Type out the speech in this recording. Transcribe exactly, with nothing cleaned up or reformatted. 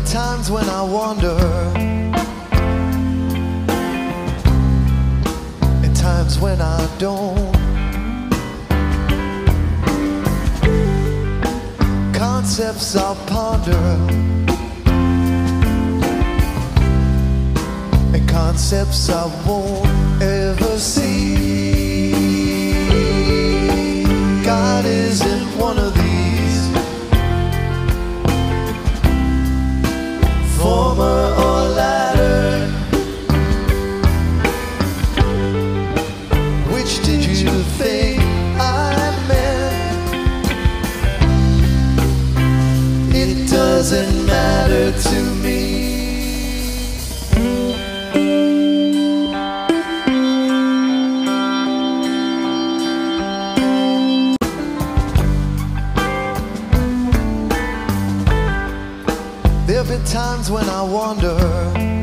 times when I wonder, and times when I don't. Concepts I'll ponder, and concepts I won't ever see. God isn't one of these, former or latter. Which did you think I meant? It doesn't matter to me. There've been times when I wonder,